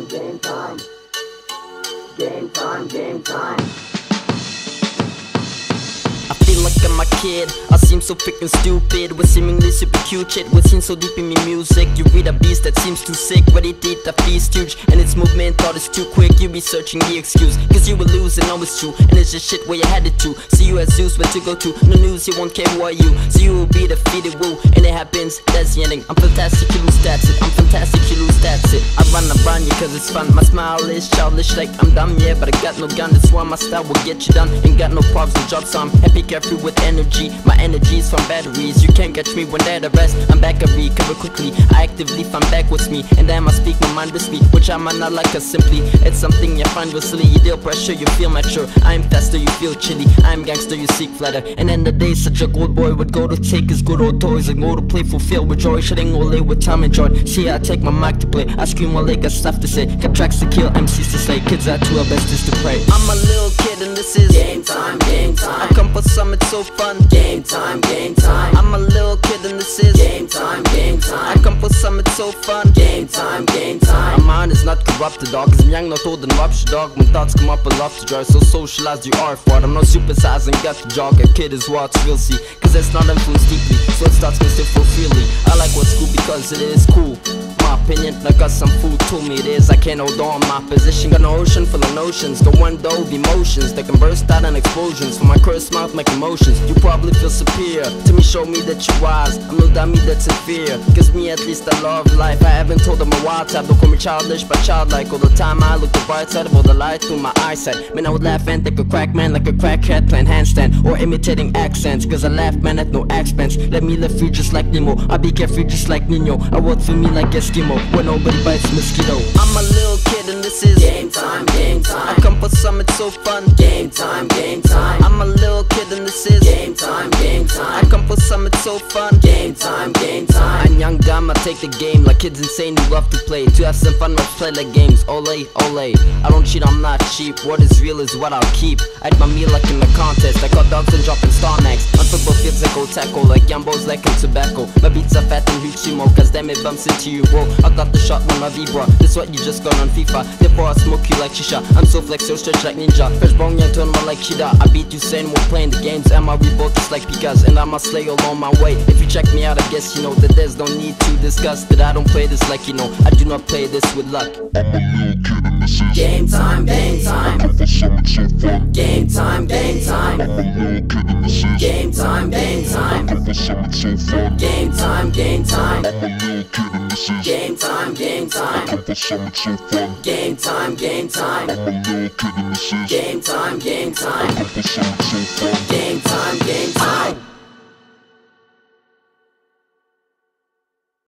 game time. Game time, game time. I feel like I'm a kid, I seem so freaking stupid with seemingly super cute shit. What seems so deep in me music? You read a beast that seems too sick, ready to eat a feast huge, and its movement thought it's too quick. You be searching the excuse, cause you will lose and know it's true, and it's just shit where you headed to. See you as Zeus, where to go to, no news, you won't care who are you. So you will be defeated, woo, and it happens, that's the ending. I'm fantastic, you lose, that's it. I'm fantastic, you lose, that's it. I run around you cause it's fun, my smile is childish like I'm dumb, yeah, but I got no gun. That's why my style will get you done, ain't got no problems with jobs, so I'm happy, carefree with energy. My energy's from batteries, you can't catch me when they're the rest. I'm back, I recover quickly, I actively find back with me, and then I speak my mind with speed, which I might not like us simply. It's something you find with silly, you deal pressure, you feel mature. I'm faster, you feel chilly, I'm gangster, you seek flatter. And in the day, such a good boy would go to take his good old toys and go to play, fulfill with joy, shitting all day with time and joy. See, I take my mic to play, I scream while they got stuff to say, got tracks to kill, MCs to slay, kids are to our best is to pray. I'm a little kid and this is game time, game time. I come for some, it's so fun. Game time, game time. I'm a little kid and this is game time, game time. I come for some, it's so fun. Game time, game time. My mind is not corrupted, dog, cause I'm young, not old and ruptured, dog. When thoughts come up, I love to drive, so socialized you are for it. I'm not supersized and got to jog, a kid is what's real, see, cause it's not influenced deeply, so it starts me still for freely. I like what's cool because it is cool. My opinion, like got some food to me, it is, I can't hold on my position. Got an ocean full of notions, got one dough of emotions that can burst out in explosions. From my cursed mouth make emotions, you probably feel superior to me, show me that you're wise. I'm no dummy that's in fear, cause me at least I love life. I haven't told them a wild type, don't call me childish but childlike. All the time I look the bright side of all the light through my eyesight. Man, I would laugh and think a crack man like a crackhead playing handstand or imitating accents, cause I laugh man at no expense. Let me live free just like Nemo, I be carefree just like Nino. I work for me like Eskimo, where nobody bites a mosquito. I'm a little kid and this is game time, game time. I come for some, it's so fun. Game time, game time. I'm a little kid and this is game time, game time. I come for some, it's so fun. Game time, game time. I'm young, dumb, I take the game like kids insane who love to play. To have some fun, let's play like games. Ole, ole. I don't cheat, I'm not cheap. What is real is what I'll keep. I eat my meal like in the contest. I got dogs and dropping star max. On football fields I go tackle like Yambos like in tobacco. My beats are fat and Huchimo, cause damn it bumps into you, bro. I got the shot when my Vibra. This what you just got on FIFA. Therefore I smoke you like shisha. I'm so flex, so stretch like ninja. Fresh bone, young turn more like Shida. I beat you saying we're playing the games. Am I both just like Pikas? And I'ma slay all on my way. If you check me out, I guess you know that there's no need to discuss that I don't play this like you know. I do not play this with luck. I'm a little kid and this is game time, game time. I come for some, it's so fun. Game time, game time. I'm a little kid and this is game time, game time. I come for some, it's so fun. Game time, game time. I'm a little kid and this is game time, game I time. come for some, it's so fun. Game time, game time. I'm a little kid and this is Game time, game I time. come for some, it's so fun. Game time, game time.